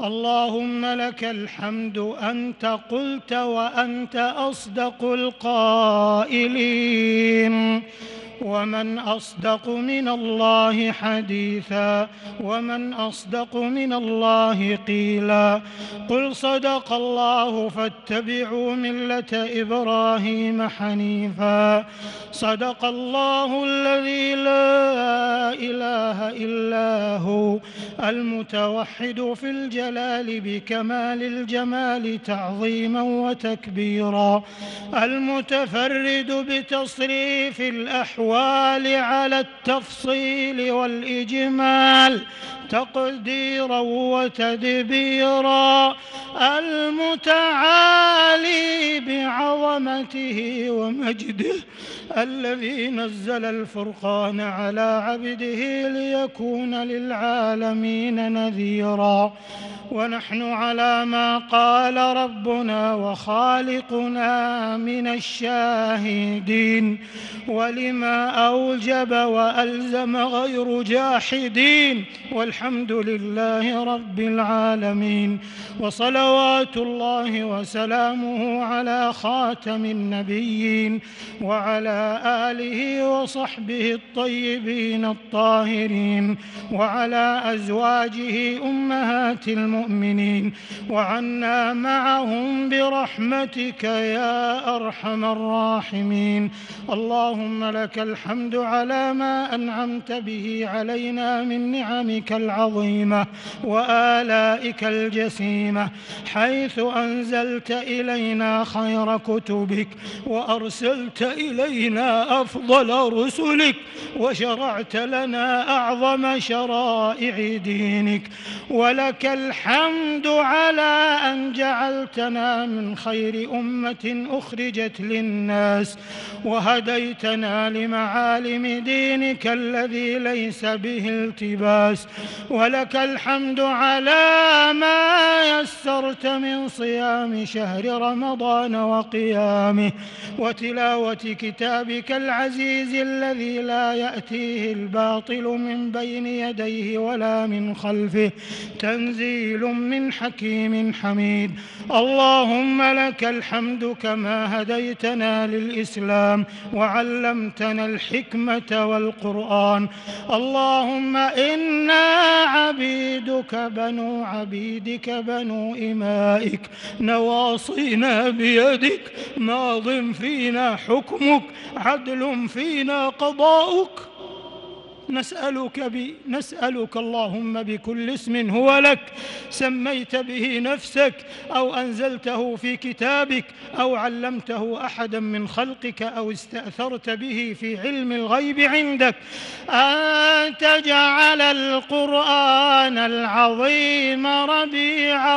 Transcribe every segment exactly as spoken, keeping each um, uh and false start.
اللهم لك الحمد أنت قلت وأنت أصدق القائلين. ومن أصدق من الله حديثا ومن أصدق من الله قيلا. قل صدق الله فاتبعوا ملة إبراهيم حنيفا. صدق الله الذي لا إله إلا هو المتوحد في الجلال بكمال الجمال تعظيما وتكبيرا، المتفرد بتصريف الأحوال على التفصيل والإجمال تقديرا وتدبيرا، المتعالي بعظمته ومجده، الذي نزل الفرقان على عبده ليكون للعالمين نذيرا. ونحن على ما قال ربنا وخالقنا من الشاهدين، ولما أوجب وألزم غير جاحدين، والحمد لله رب العالمين. وصلوات الله وسلامه على خاتم النبيين وعلى آله وصحبه الطيبين الطاهرين، وعلى أزواجه أمهات المؤمنين، وعنا معهم برحمتك يا أرحم الراحمين. اللهم لك الحمد على ما أنعمت به علينا من نعمك العظيمة وآلائك الجسيمة، حيث أنزلت إلينا خير كتبك وأرسلت إلينا أفضل رسلك وشرعت لنا أعظم شرائع دينك. ولك الحمد على أن جعلتنا من خير أمة أخرجت للناس وهديتنا لمعالم دينك الذي ليس به التباس. ولك الحمد على ما يسرت من صيام شهر رمضان وقيامه وتلاوة كتابك العزيز الذي لا يأتيه الباطل من بين يديه ولا من خلفه، تنزيل من حكيم حميد. اللهم لك الحمد كما هديتنا للإسلام وعلمتنا الحكمة والقرآن. اللهم إنا عبيدك بنو عبيدك بنو إمائك، نواصينا بيدك، ماض فينا حكمك، عدل فينا قضاؤك. نسألك, ب... نسألك اللهم بكل اسم هو لك سميت به نفسك أو أنزلته في كتابك أو علمته أحدا من خلقك أو استأثرت به في علم الغيب عندك، أن تجعل القرآن العظيم ربيع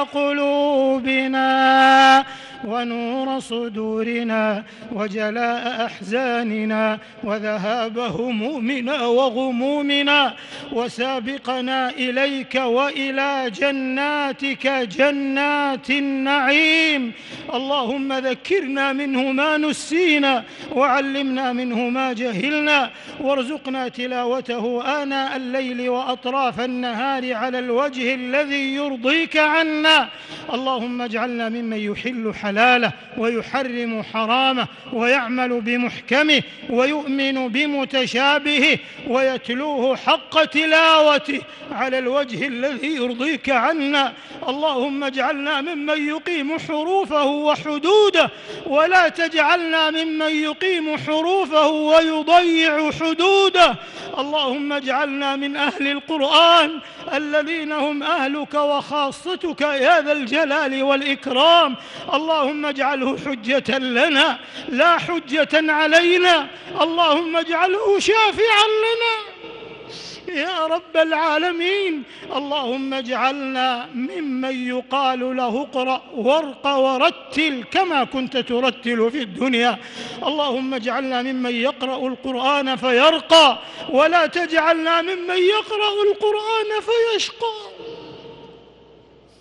قلوبنا ونور صدورنا وجلاء أحزاننا وذهاب همومنا وغمومنا، وسابقنا إليك وإلى جناتك جنات النعيم. اللهم ذكرنا منه ما نسينا وعلمنا منه ما جهلنا، وارزقنا تلاوته آناء الليل وأطراف النهار على الوجه الذي يرضيك عنا. اللهم اجعلنا ممن يحل حلاله ويحرم حرامه ويعمل بمحكمه ويؤمن بمتشابهه ويتلوه حق تلاوته على الوجه الذي يرضيك عنا. اللهم اجعلنا ممن يقيم حروفه وحدوده، ولا تجعلنا ممن يقيم حروفه ويضيع حدوده. اللهم اجعلنا من أهل القرآن الذين هم أهلك وخاصتك يا ذا الجلال والإكرام. اللهم اجعله حجة لنا لا حجة علينا. اللهم اجعله شافعا لنا يا رب العالمين. اللهم اجعلنا ممن يقال له اقرأ وارق ورتل كما كنت ترتل في الدنيا. اللهم اجعلنا ممن يقرأ القرآن فيرقى، ولا تجعلنا ممن يقرأ القرآن فيشقى.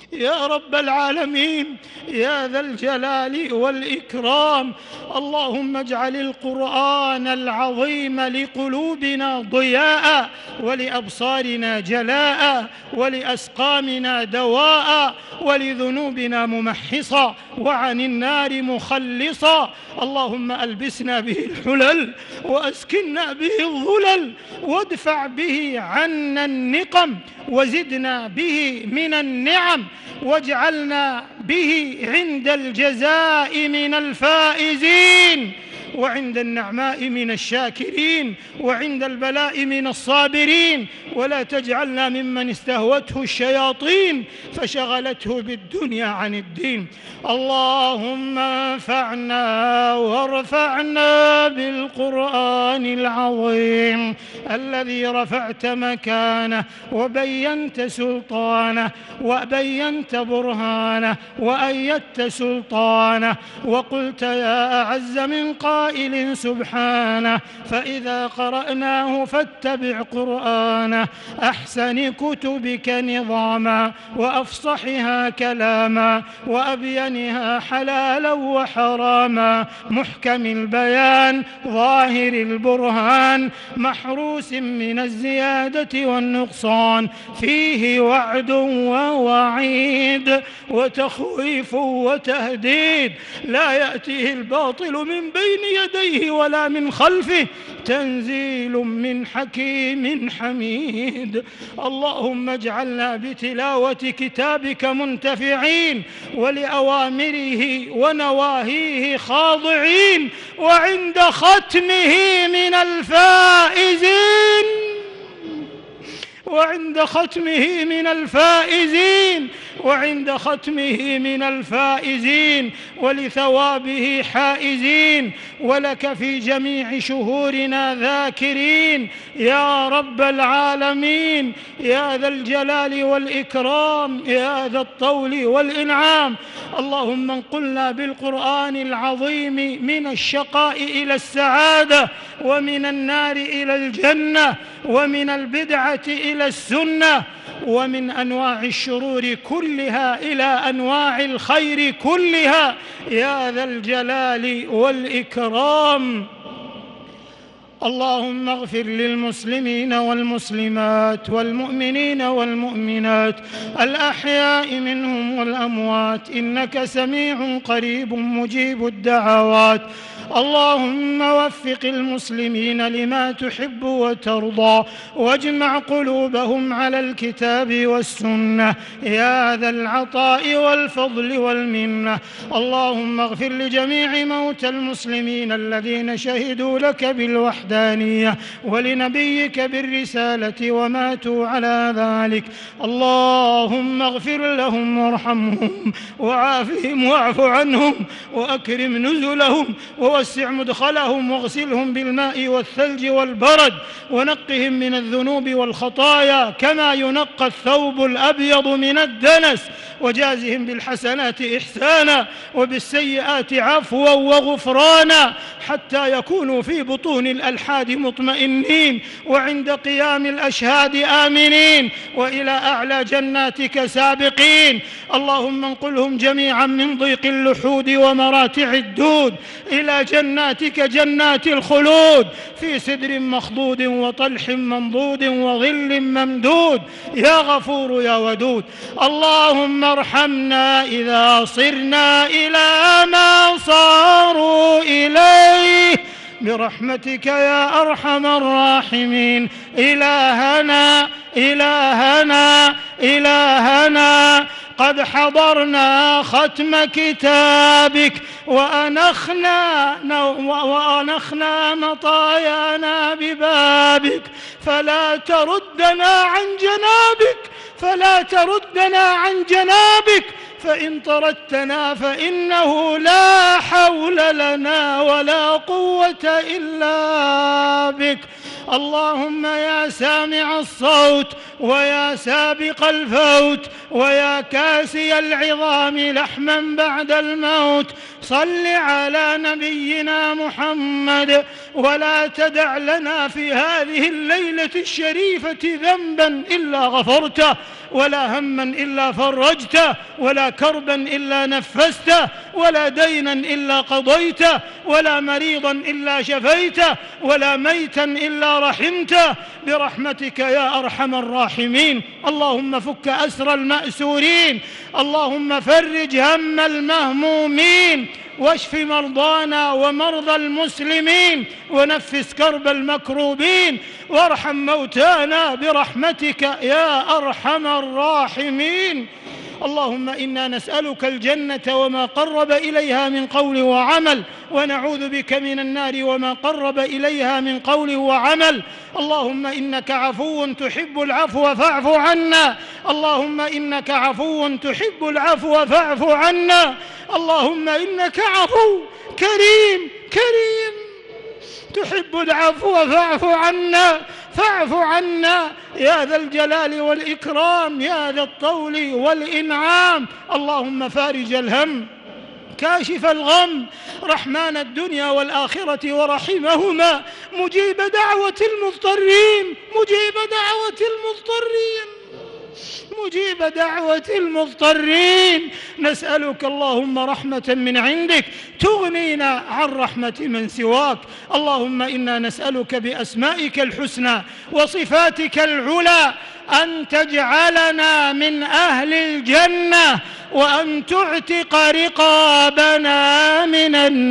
يا رب العالمين يا ذا الجلال والإكرام. اللهم اجعل القرآن العظيم لقلوبنا ضياء، ولأبصارنا جلاء، ولأسقامنا دواء، ولذنوبنا ممحصا، وعن النار مخلصا. اللهم ألبسنا به الحلل، وأسكننا به الظلل، وادفع به عنا النقم، وزدنا به من النعم، واجعلنا به عند الجزاء من الفائزين، وعند النعماء من الشاكرين، وعند البلاء من الصابرين. ولا تجعلنا ممن استهوته الشياطين فشغلته بالدنيا عن الدين. اللهم انفعنا وارفعنا بالقرآن العظيم الذي رفعت مكانه، وبينت سلطانه، وبينت برهانه، وأيدت سلطانه، وقلت يا أعز من قائل سبحانه: فإذا قرأناه فاتبع قرآنه، أحسن كتبك نظاما، وأفصحها كلاما، وأبينها حلالا وحراما، محكم البيان، ظاهر البرهان، محروس من الزيادة والنقصان، فيه وعد ووعيد، وتخويف وتهديد، لا يأتيه الباطل من بين يديه ولا من خلفه، تنزيل من حكيم حميد. اللهم اجعلنا بتلاوة كتابك منتفعين، ولأوامره ونواهيه خاضعين، وعند ختمه من الفائزين، وعند ختمه من الفائزين، وعند ختمه من الفائزين، ولثوابه حائزين، ولك في جميع شهورنا ذاكرين يا رب العالمين يا ذا الجلال والإكرام يا ذا الطول والإنعام. اللهم انقلنا بالقرآن العظيم من الشقاء إلى السعادة، ومن النار إلى الجنة، ومن البدعة إلى السنة، ومن أنواع الشرور كلها إلى أنواع الخير كلها يا ذا الجلال والإكرام. اللهم اغفر للمسلمين والمسلمات والمؤمنين والمؤمنات الأحياء منهم والأموات، إنك سميع قريب مجيب الدعوات. اللهم وفق المسلمين لما تحب وترضى، واجمع قلوبهم على الكتاب والسنة يا ذا العطاء والفضل والمنة. اللهم اغفر لجميع موتى المسلمين الذين شهدوا لك بالوحدانية ولنبيك بالرسالة وماتوا على ذلك. اللهم اغفر لهم وارحمهم وعافهم واعف عنهم وأكرم نزلهم ووسع مدخلهم، واغسلهم بالماء والثلج والبرد، ونقهم من الذنوب والخطايا كما ينقى الثوب الأبيض من الدنس، وجازهم بالحسنات إحسانا وبالسيئات عفوا وغفرانا، حتى يكونوا في بطون الألحاد مطمئنين، وعند قيام الأشهاد آمنين، وإلى أعلى جناتك سابقين. اللهم انقلهم جميعا من ضيق اللحود ومراتع الدود إلى جناتك جنات الخلود، في سدر مخضود وطلح منضود وظل ممدود يا غفور يا ودود. اللهم ارحمنا إذا صرنا إلى ما صاروا إليه برحمتك يا أرحم الراحمين. إلهنا إلهنا إلهنا قد حضرنا ختم كتابك وأنخنا, وأنخنا مطايانا ببابك، فلا تردنا عن جنابك فلا تردنا عن جنابك فإن طردتنا فإنه لا حول لنا ولا قوة إلا بك. اللهم يا سامع الصوت ويا سابق الفوت ويا كاسي العظام لحما بعد الموت صل على نبينا محمد. ولا تدع لنا في هذه الليلة الشريفة ذنبا إلا غفرته، ولا هما إلا فرجته، ولا كربا إلا نفسته، ولا دينا إلا قضيته، ولا مريضا إلا شفيته، ولا ميتا إلا رحمته، برحمتك يا أرحم الراحمين. اللهم فك أسر المأسورين، اللهم فرج هم المهمومين، واشف مرضانا ومرضى المسلمين، ونفس كرب المكروبين، وارحم موتانا برحمتك يا أرحم الراحمين. اللهم إنا نسألك الجنة وما قرب إليها من قول وعمل، ونعوذ بك من النار وما قرب إليها من قول وعمل. اللهم إنك عفو تحب العفو فاعف عنا، اللهم إنك عفو تحب العفو فاعف عنا، اللهم إنك عفو كريم كريم تحب العفو فاعف عنا، فاعف عنا يا ذا الجلال والإكرام يا ذا الطول والإنعام. اللهم فارج الهم كاشف الغم رحمن الدنيا والآخرة ورحمهما، مجيب دعوة المضطرين مجيب دعوة المضطرين مجيب دعوة المضطرين. نسألك اللهم رحمة من عندك تغنينا عن رحمة من سواك. اللهم إنا نسألك بأسمائك الحسنى وصفاتك العلى أن تجعلنا من أهل الجنة، وأن تعتق رقابنا من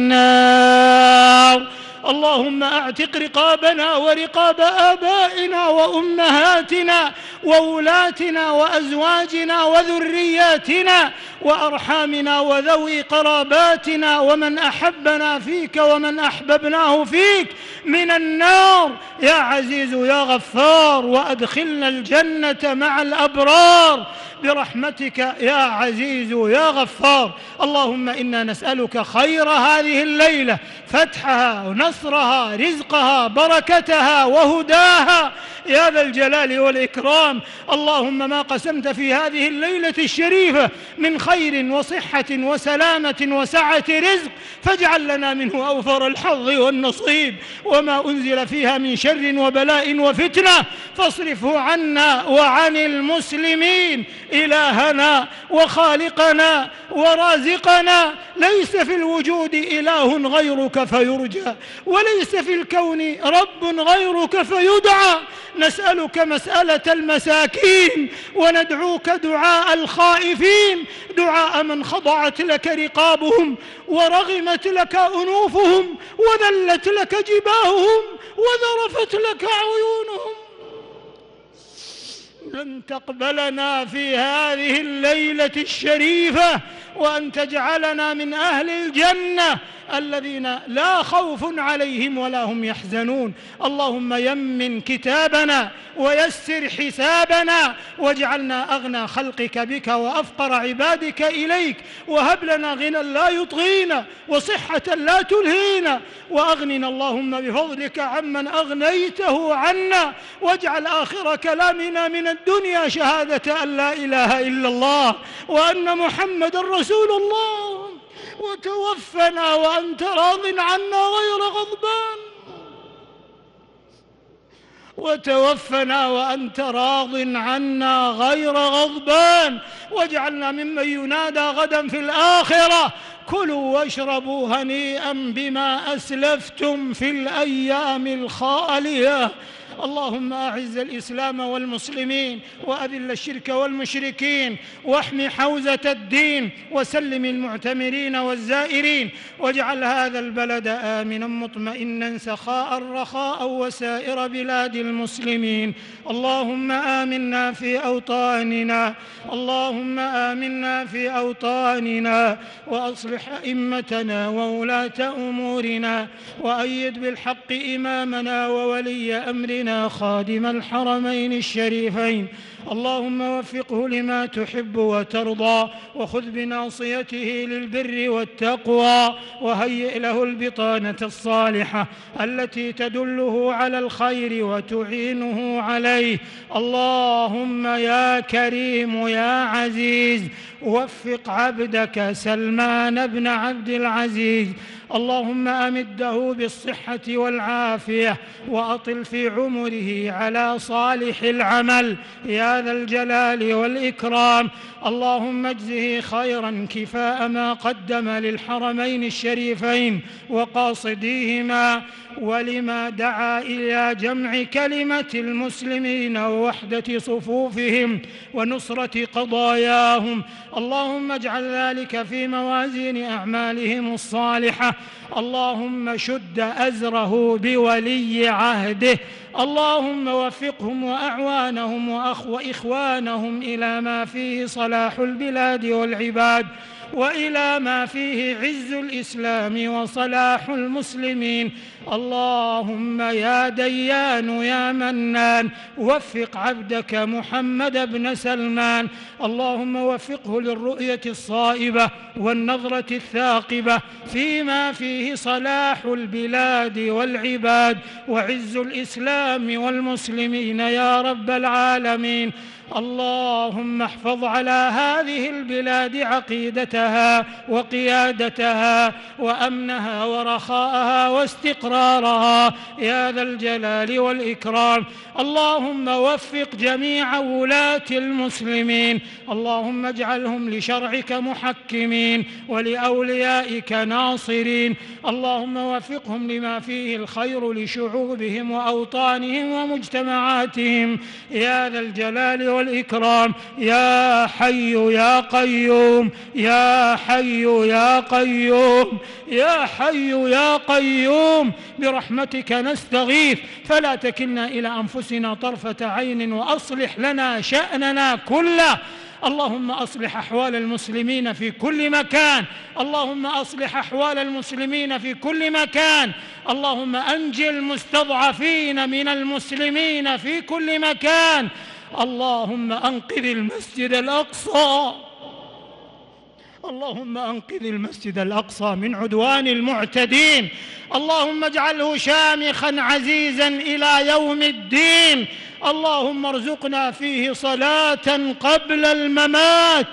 النار. اللهم اعتق رقابنا ورقاب آبائنا وأمهاتنا وولاتنا وأزواجنا وذرياتنا وأرحامنا وذوي قراباتنا ومن أحبنا فيك ومن أحببناه فيك من النار يا عزيز يا غفار، وأدخلنا الجنة مع الأبرار برحمتك يا عزيز يا غفار. اللهم إنا نسألك خير هذه الليلة، فتحها ونصرها رزقها بركتها وهداها يا ذا الجلال والإكرام. اللهم ما قسمت في هذه الليلة الشريفة من خير وصحة وسلامة وسعة رزق فاجعل لنا منه أوفر الحظ والنصيب، وما أنزل فيها من شر وبلاء وفتنة فاصرفه عنا وعن المسلمين. إلهنا وخالقنا ورازقنا، ليس في الوجود إله غيرك فيرجى، وليس في الكون رب غيرك فيدعى. نسألك مسألة المساكين، وندعوك دعاء الخائفين، دعاء من خضعت لك رقابهم ورغمت لك أنوفهم وذلت لك جباههم وذرفت لك عيونهم. لن تقبلنا في هذه الليلة الشريفة، وأن تجعلنا من أهل الجنة الذين لا خوف عليهم ولا هم يحزنون. اللهم يمن كتابنا ويسر حسابنا، واجعلنا أغنى خلقك بك وأفقر عبادك إليك، وهب لنا غنى لا يطغينا وصحة لا تلهينا، وأغننا اللهم بفضلك عمن أغنيته عنا، واجعل آخر كلامنا من الدنيا شهادة أن لا إله إلا الله وأن محمد رسول الله، وتوفنا وأنت راض عنا غير غضبان وتوفنا وأنت راض عنا غير غضبان، واجعلنا ممن ينادى غدا في الآخرة كلوا واشربوا هنيئا بما أسلفتم في الأيام الخالية. اللهم أعز الإسلام والمسلمين، وأذل الشرك والمشركين، واحم حوزة الدين، وسلم المعتمرين والزائرين، واجعل هذا البلد آمنا مطمئنا سخاء رخاء وسائر بلاد المسلمين. اللهم آمنا في أوطاننا اللهم آمنا في أوطاننا وأصلح أئمتنا وولاة أمورنا، وأيد بالحق إمامنا وولي أمرنا خادم الحرمين الشريفين. اللهم وفقه لما تحب وترضى، وخذ بناصيته للبر والتقوى، وهيئ له البطانة الصالحة التي تدله على الخير وتعينه عليه. اللهم يا كريم يا عزيز وفق عبدك سلمان بن عبد العزيز، اللهم أمده بالصحة والعافية وأطل في عمره على صالح العمل يا ذا الجلال والإكرام. اللهم اجزه خيرا كفاء ما قدم للحرمين الشريفين وقاصديهما، ولما دعا إلى جمع كلمة المسلمين ووحدة صفوفهم ونصرة قضاياهم. اللهم اجعل ذلك في موازين أعمالهم الصالحة. اللهم شد أزره بولي عهده، اللهم وفقهم وأعوانهم وإخوانهم إلى ما فيه صلاح البلاد والعباد، وإلى ما فيه عز الإسلام وصلاح المسلمين. اللهم يا ديان يا منان وفق عبدك محمد بن سلمان، اللهم وفقه للرؤية الصائبة والنظرة الثاقبة فيما فيه صلاح البلاد والعباد وعز الإسلام والمسلمين يا رب العالمين. اللهم احفظ على هذه البلاد عقيدتها وقيادتها وأمنها ورخاءها واستقرارها يا ذا الجلال والإكرام. اللهم وفق جميع ولاة المسلمين، اللهم اجعلهم لشرعك محكمين ولأوليائك ناصرين. اللهم وفقهم لما فيه الخير لشعوبهم وأوطانهم ومجتمعاتهم يا ذا الجلال والإكرام. يا حي يا قيوم يا حي يا قيوم يا حي يا قيوم برحمتك نستغيث، فلا تكلنا إلى أنفسنا طرفة عين، وأصلح لنا شأننا كله. اللهم أصلح أحوال المسلمين في كل مكان، اللهم أصلح أحوال المسلمين في كل مكان. اللهم أنجي المستضعفين من المسلمين في كل مكان. اللهم أنقذ المسجد الأقصى، اللهم أنقذ المسجد الأقصى من عدوان المعتدين. اللهم اجعله شامخا عزيزا إلى يوم الدين. اللهم ارزقنا فيه صلاة قبل الممات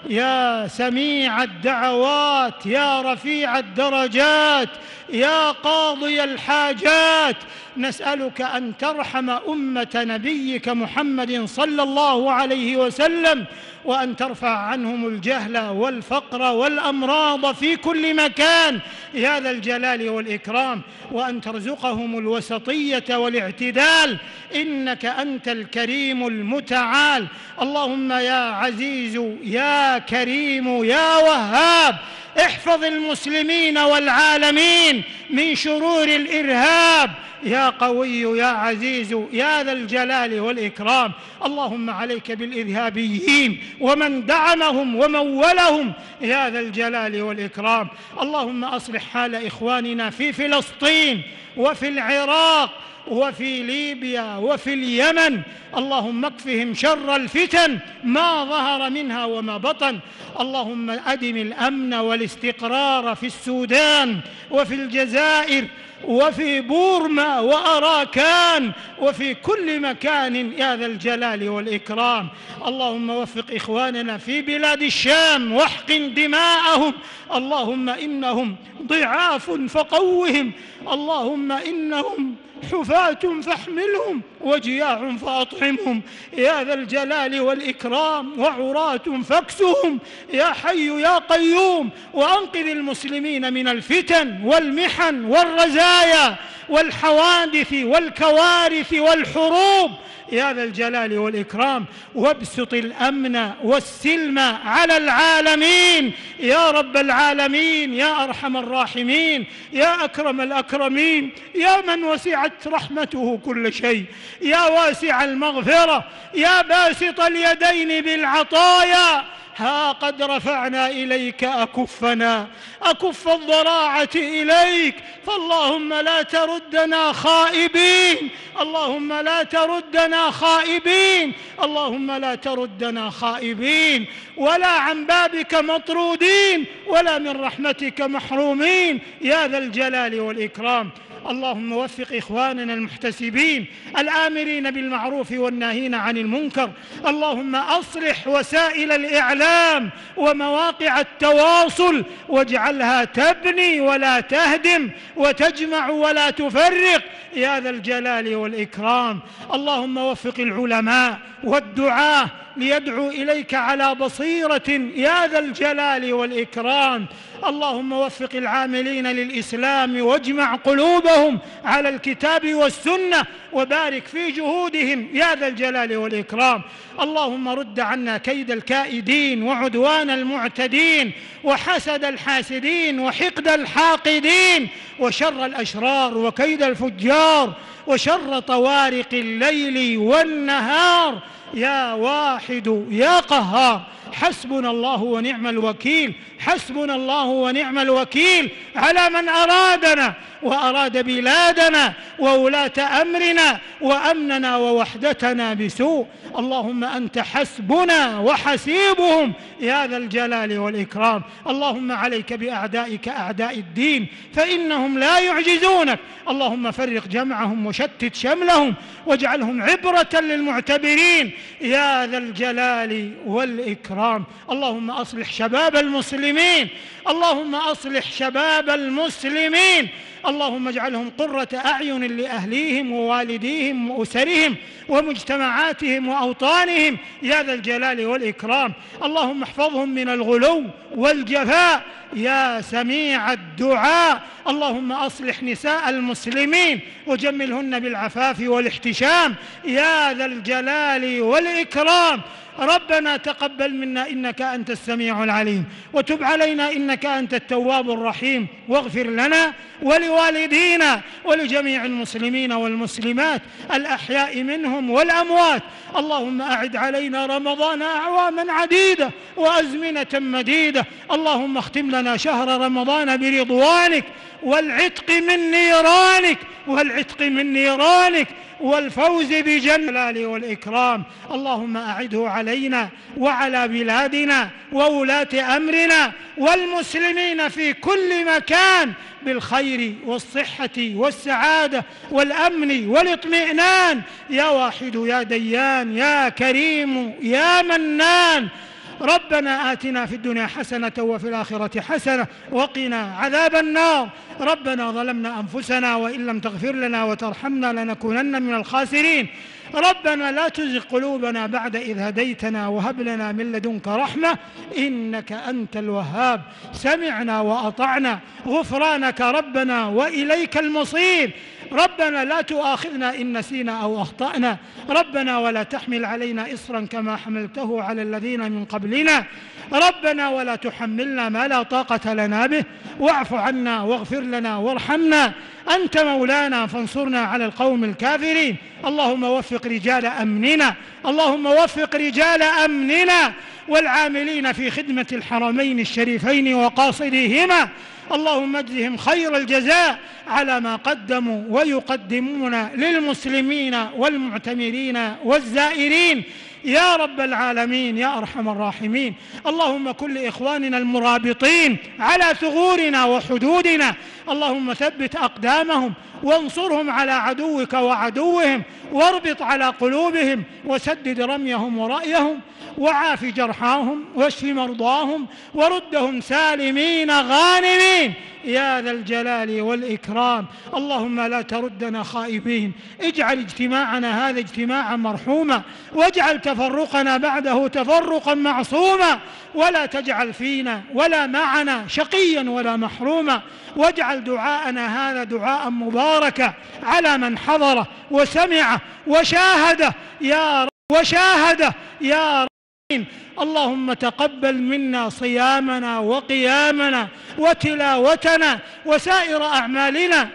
يا سميع الدعوات يا رفيع الدرجات يا قاضي الحاجات. نسألك أن ترحم أمة نبيك محمد صلى الله عليه وسلم، وأن ترفع عنهم الجهل والفقر والأمراض في كل مكان يا ذا الجلال والإكرام، وأن ترزقهم الوسطية والاعتدال، إنك أنت الكريم المتعال. اللهم يا عزيز يا كريم يا وهاب احفظ المسلمين والعالمين من شرور الإرهاب يا قوي يا عزيز يا ذا الجلال والإكرام. اللهم عليك بالإرهابيين ومن دعمهم ومولهم يا ذا الجلال والإكرام. اللهم أصلح حال إخواننا في فلسطين وفي العراق وفي ليبيا وفي اليمن، اللهم اكفهم شر الفتن ما ظهر منها وما بطن. اللهم أدم الأمن والاستقرار في السودان وفي الجزائر وفي بورما وأراكان وفي كل مكان يا ذا الجلال والإكرام. اللهم وفق إخواننا في بلاد الشام واحقن دماءهم، اللهم إنهم ضعاف فقوهم، اللهم إنهم حفاة فاحملهم وجياع فأطعمهم يا ذا الجلال والإكرام، وعراة فاكسهم يا حي يا قيوم. وأنقذ المسلمين من الفتن والمحن والرزايا والحوادث والكوارث والحروب يا ذا الجلال والإكرام. وابسط الأمن والسلم على العالمين يا رب العالمين يا أرحم الراحمين يا أكرم الأكرمين يا من وسعت رحمته كل شيء، يا واسع المغفرة، يا باسط اليدين بالعطايا، ها قد رفعنا إليك أكفنا، أكف الضراعة إليك، فاللهم لا تردنا خائبين، اللهم لا تردنا خائبين، اللهم لا تردنا خائبين، ولا عن بابك مطرودين، ولا من رحمتك محرومين يا ذا الجلال والإكرام. اللهم وفق إخواننا المحتسبين الآمرين بالمعروف والناهين عن المنكر، اللهم أصلح وسائل الإعلام ومواقع التواصل واجعلها تبني ولا تهدم وتجمع ولا تفرق يا ذا الجلال والإكرام. اللهم وفق العلماء والدعاة ليدعوا إليك على بصيرة يا ذا الجلال والإكرام. اللهم وفق العاملين للإسلام واجمع قلوبهم على الكتاب والسنة وبارك في جهودهم يا ذا الجلال والإكرام. اللهم رد عنا كيد الكائدين وعدوان المعتدين وحسد الحاسدين وحقد الحاقدين وشر الأشرار وكيد الفجار وشر طوارق الليل والنهار يا واحد يا قهار. حسبنا الله ونعم الوكيل، حسبنا الله ونعم الوكيل على من أرادنا وأراد بلادنا وولاة أمرنا وأمننا ووحدتنا بسوء. اللهم أنت حسبنا وحسيبهم يا ذا الجلال والإكرام. اللهم عليك بأعدائك أعداء الدين فإنهم لا يعجزونك. اللهم فرق جمعهم وشتت شملهم واجعلهم عبرة للمعتبرين يا ذا الجلال والإكرام. اللهم أصلح شباب المسلمين، اللهم أصلح شباب المسلمين، اللهم اجعلهم قرة أعين لأهليهم ووالديهم وأسرهم ومجتمعاتهم وأوطانهم يا ذا الجلال والإكرام. اللهم احفظهم من الغلو والجفاء يا سميع الدعاء. اللهم أصلح نساء المسلمين وجملهن بالعفاف والاحتشام يا ذا الجلال والإكرام. ربنا تقبل منا إنك أنت السميع العليم، وتب علينا إنك أنت التواب الرحيم، واغفر لنا ولوالدينا ولجميع المسلمين والمسلمات الأحياء منهم والأموات. اللهم أعد علينا رمضان أعواما عديدة وأزمنة مديدة. اللهم اختم لنا شهر رمضان برضوانك والعتق من نيرانك والعتق من نيرانك والفوز بجلال والإكرام. اللهم أعده علينا وعلى بلادنا وولاة أمرنا والمسلمين في كل مكان بالخير والصحة والسعادة والأمن والاطمئنان يا واحد يا ديان يا كريم يا منان. ربنا آتنا في الدنيا حسنة وفي الآخرة حسنة وقنا عذاب النار. ربنا ظلمنا أنفسنا وإن لم تغفر لنا وترحمنا لنكونن من الخاسرين. ربنا لا تزغ قلوبنا بعد إذ هديتنا وهب لنا من لدنك رحمة إنك أنت الوهاب. سمعنا وأطعنا غفرانك ربنا وإليك المصير. ربنا لا تؤاخذنا إن نسينا أو أخطأنا. ربنا ولا تحمل علينا إصرا كما حملته على الذين من قبلنا. ربنا ولا تحملنا ما لا طاقة لنا به واعف عنا واغفر لنا وارحمنا أنت مولانا فانصرنا على القوم الكافرين. اللهم وفق رجال أمننا، اللهم وفق رجال أمننا والعاملين في خدمة الحرمين الشريفين وقاصديهما. اللهم اجزهم خير الجزاء على ما قدموا ويقدمون للمسلمين والمعتمرين والزائرين يا رب العالمين يا أرحم الراحمين. اللهم كن لإخواننا المرابطين على ثغورنا وحدودنا، اللهم ثبت أقدامهم وانصرهم على عدوك وعدوهم واربط على قلوبهم وسدد رميهم ورأيهم وعاف جرحاهم واشف مرضاهم وردهم سالمين غانمين يا ذا الجلال والإكرام. اللهم لا تردنا خائبين، اجعل اجتماعنا هذا اجتماعا مرحوما واجعل تفرقنا بعده تفرقا معصوما، ولا تجعل فينا ولا معنا شقيا ولا محروما، واجعل دعاءنا هذا دعاء مباركا على من حضره وسمعه وشاهده يا رب وشاهده يا رب. اللهم تقبل منا صيامنا وقيامنا وتلاوتنا وسائر أعمالنا،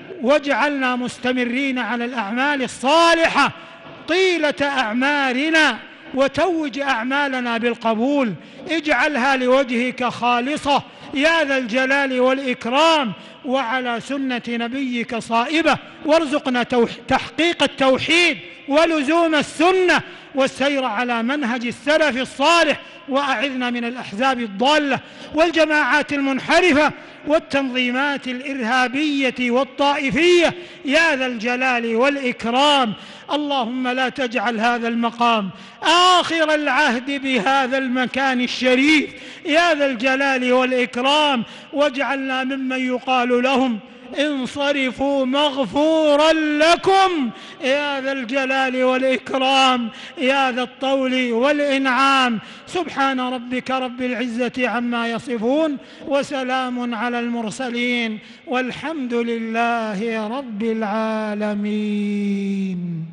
واجعلنا مستمرين على الأعمال الصالحة طيلة أعمارنا وتوج أعمالنا بالقبول، اجعلها لوجهك خالصة يا ذا الجلال والإكرام، وعلى سنة نبيك صائبة، وارزقنا تحقيق التوحيد ولزوم السنة والسير على منهج السلف الصالح، وأعذنا من الأحزاب الضالة والجماعات المنحرفة والتنظيمات الإرهابية والطائفية يا ذا الجلال والإكرام. اللهم لا تجعل هذا المقام آخر العهد بهذا المكان الشريف يا ذا الجلال والإكرام، واجعلنا ممن يقال لهم انصرفوا مغفورا لكم يا ذا الجلال والإكرام يا ذا الطول والإنعام. سبحان ربك رب العزة عما يصفون، وسلام على المرسلين، والحمد لله رب العالمين.